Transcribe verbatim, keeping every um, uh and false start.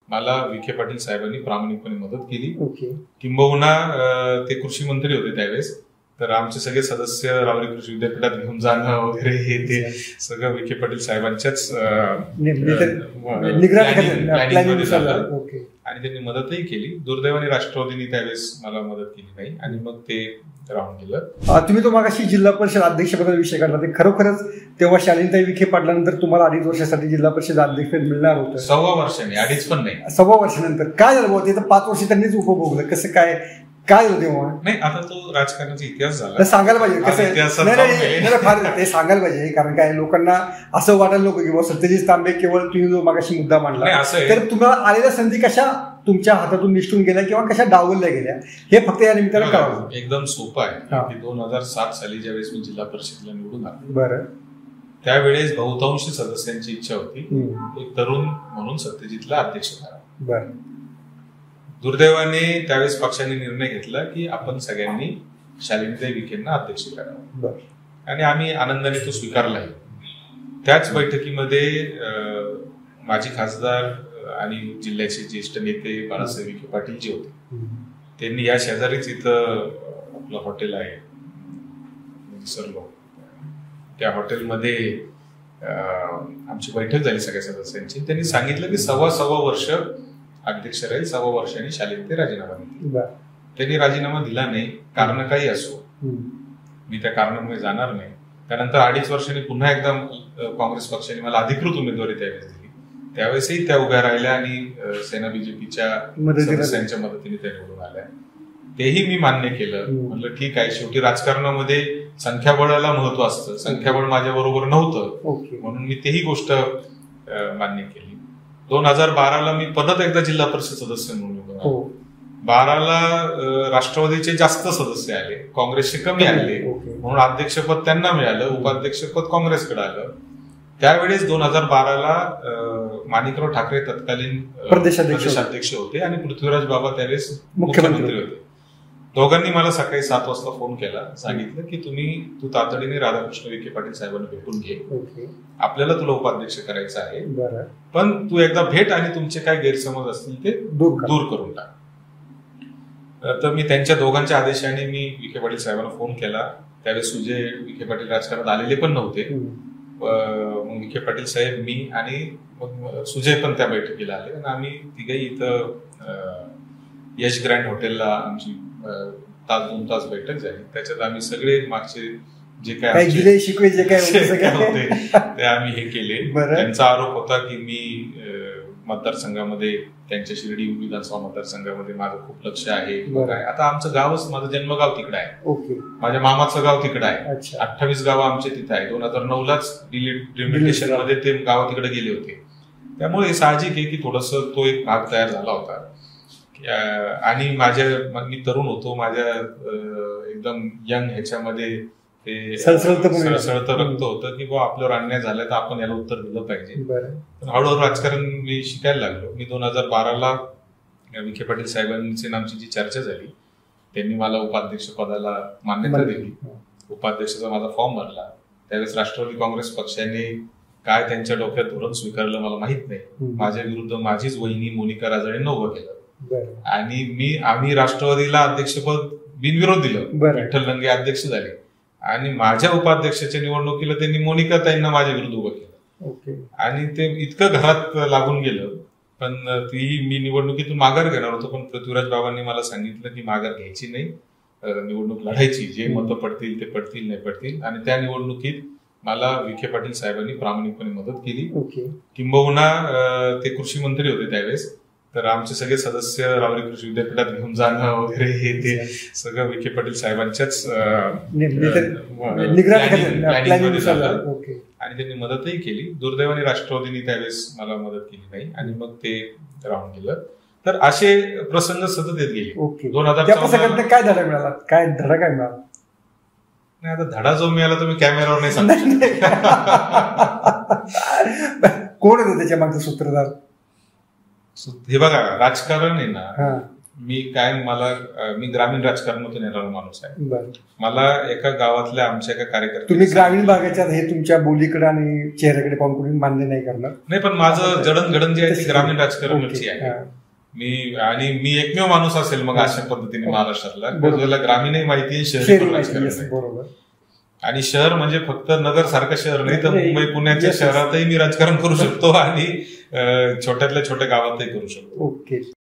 मला विखे पाटील साहेबांनी प्रामाणिकपणे मदत केली. ओके. किंबहुना ते कृषी मंत्री होते त्यावेळेस, तर आमचे सगळे सदस्य रावरी कृषी विद्यापीठात घेऊन जाणं वगैरे हे ते सगळं विखे पाटील साहेबांच्याच प्लॅनिंगमध्ये झालं आणि त्यांनी मदतही केली. दुर्दैवाने राष्ट्रवादीने त्यावेळेस मला मदत केली नाही आणि मग ते राहून गेलं. तुम्ही तो मागाशी जिल्हा परिषद अध्यक्षपदाचा विषय काढला, ते खरोखरच तेव्हा शालिनीताई विखे पाटलानंतर तुम्हाला अडीच वर्षासाठी जिल्हा परिषद अध्यक्ष मिळणार होतं? सव्वा वर्षांनी, अडीच पण नाही, सव्वा वर्षानंतर. काय झालं होतं? तर पाच वर्ष त्यांनीच उपभोगलं. कसं काय काय होते तेव्हा? नाही, आता तो राजकारणाचा इतिहास झाला, सांगायला पाहिजे कसं. नाही फार ते सांगायला पाहिजे, कारण काय लोकांना असं वाटायला नको की सत्यजित तांबे केवळ तुम्ही जो मागाशी मुद्दा मांडला तर तुम्हाला आलेल्या संधी कशा तुमच्या हातातून निष्ठून गेल्या किंवा कशा डावलल्या गेल्या हे फक्त या निमित्तानं कळावं. एकदम सोपं आहे की दोन हजार सात साली ज्यावेळेस मी जिल्हा परिषदेला निवडून आलो, बरं, त्यावेळेस बहुतांशी सदस्यांची इच्छा होती एक तरुण म्हणून सत्यजितला अध्यक्ष करा. बरं. दुर्दैवाने त्यावेळेस पक्षाने निर्णय घेतला की आपण सगळ्यांनी शालिनीताई विखेंना अध्यक्ष करावं आणि आम्ही आनंदाने तो स्वीकारलाही. त्याच बैठकीमध्ये माजी खासदार आणि जिल्ह्याचे ज्येष्ठ नेते बाळासाहेब विखे पाटील जे होते त्यांनी या शेजारीच इथं आपलं हॉटेल आहे विसरलो, त्या हॉटेलमध्ये आमची बैठक झाली सगळ्या सदस्यांची. त्यांनी सांगितलं की सव्वा सव्वा वर्ष अध्यक्ष राहील, सव्वा वर्षांनी शालिनीताई राजीनामा दिला. त्यांनी राजीनामा दिला नाही, कारण काही असो, मी त्या कारणामुळे जाणार नाही. त्यानंतर अडीच वर्षांनी पुन्हा एकदा काँग्रेस पक्षाने मला अधिकृत उमेदवारी त्यावेळेस दिली. त्यावेळेसही त्या उभ्या राहिल्या आणि सेना बीजेपीच्या सदस्यांच्या मदतीने त्या निवडून आल्या. तेही मी मान्य केलं. म्हणलं ठीक आहे, शेवटी राजकारणामध्ये संख्याबळाला महत्व असतं, संख्याबळ माझ्या बरोबर नव्हतं म्हणून मी तेही गोष्ट मान्य केली. दोन हजार बाराला मी परत एकदा जिल्हा परिषद सदस्य म्हणून, बाराला राष्ट्रवादीचे जास्त सदस्य आले, काँग्रेसचे कमी आले म्हणून अध्यक्षपद त्यांना मिळालं, उपाध्यक्षपद काँग्रेसकडे आलं. त्यावेळेस दोन हजार बाराला माणिकराव ठाकरे तत्कालीन प्रदेशाध्यक्ष होते आणि पृथ्वीराज बाबा त्यावेळेस मुख्यमंत्री होते. दोघांनी मला सकाळी सात वाजता फोन केला, सांगितलं की तुम्ही तू तातडीने राधाकृष्ण विखे पाटील साहेबांना भेटून घे, आपल्याला तुला उपाध्यक्ष करायचं आहे, पण तू एकदा भेट आणि तुमचे काय गैरसमज असतील ते दूर करून टाक. तर मी त्यांच्या दोघांच्या आदेशाने मी विखे पाटील साहेबांना फोन केला. त्यावेळेस सुजय विखे पाटील राजकारणात आलेले पण नव्हते. मग विखे पाटील साहेब, मी आणि मग सुजय पण त्या बैठकीला आले आणि आम्ही तिघही इथं यश ग्रँड हॉटेलला आमची तास दोन तास बैठक झाली. त्याच्यात आम्ही सगळे मागचे जे काय शिकवे जे काय होते ते आम्ही हे केले. त्यांचा आरोप होता की मी मतदारसंघामध्ये त्यांच्या शिर्डी विधानसभा मतदारसंघामध्ये माझं खूप लक्ष आहे. आता आमचं गावच, माझं जन्मगाव तिकडे आहे, माझ्या मामाचं गाव तिकडे आहे, अठ्ठावीस गाव आमचे तिथे आहे. दोन हजार नऊ लाच डिलिमिटेशन मध्ये ते गाव तिकडे गेले होते. त्यामुळे साहजिक आहे की थोडस तो एक भाग तयार झाला होता. आणि माझ्या मी तरुण होतो, माझ्या एकदम यंग ह्याच्यामध्ये ते सळसळतं रक्त होतं की बा आपल्यावर अन्याय झालाय तर आपण याला उत्तर दिलं पाहिजे. पण हळूहळू राजकारण मी शिकायला लागलो. मी दोन हजार बाराला विखे पाटील साहेबांची आमची जी चर्चा झाली, त्यांनी मला उपाध्यक्ष पदाला मान्यता दिली. उपाध्यक्षाचा माझा फॉर्म भरला. त्यावेळेस राष्ट्रवादी काँग्रेस पक्षाने काय त्यांच्या डोक्यात धोरण स्वीकारलं मला माहित नाही. माझ्या विरुद्ध माझीच वहिनी मोनिका राजाळेंना उभं केलं आणि मी आम्ही राष्ट्रवादीला अध्यक्षपद बिनविरोध दिलं. विठ्ठल लंगे अध्यक्ष झाले आणि माझ्या उपाध्यक्षाच्या निवडणुकीला त्यांनी मोनिका ताईंना माझ्या विरुद्ध उभं केलं आणि ते इतकं घरात लागून गेलं. पण ती मी निवडणुकीतून माघार घेणार होतो, पण पृथ्वीराज बाबांनी मला सांगितलं की माघार घ्यायची नाही, निवडणूक लढायची, जे मतं पडतील ते पडतील, नाही पडतील. आणि त्या निवडणुकीत मला विखे पाटील साहेबांनी प्रामाणिकपणे मदत केली. किंबहुना ते कृषी मंत्री होते त्यावेळेस, तर आमचे सगळे सदस्य रावरी कृषी विद्यापीठात घेऊन जाणं वगैरे हे ते सगळं विखे पाटील साहेबांच्याच प्लॅनिंगमध्ये झालं आणि त्यांनी मदतही केली. दुर्दैवाने राष्ट्रवादीने त्यावेळेस मला मदत केली नाही आणि मग ते राहून गेलं. तर असे प्रसंग सतत येत गेले. दोन हजार काय धडा मिळाला, काय धडा काय मिळाला? नाही, आता धडा जो मिळाला तुम्ही कॅमेरावर नाही सांगू. कोण होतं त्याच्या मागचं सूत्रधार? हे बघा, राजकारण आहे ना, मी काय मला मी ग्रामीण राजकारणातून येणारा माणूस आहे. मला एका गावातल्या आमच्या एका कार्यकर्ते तुम्ही ग्रामीण भागाच्या हे तुमच्या बोलीकडे आणि चेहऱ्याकडे पाहून कोणी मान्य नाही करणार नाही, पण माझं जडणघडण जी आहे ती ग्रामीण राजकारणाची आहे. मी आणि मी एकमेव माणूस असेल मग अशा पद्धतीने महाराष्ट्रातला ज्याला ग्रामीणही माहिती आहे, शहरी राजकारण. बरोबर. आणि शहर म्हणजे फक्त नगर सारखं शहर नाही तर मुंबई पुण्याच्या शहरातही मी राजकारण करू शकतो आणि छोट्यातल्या छोट्या गावातही करू शकतो. ओके.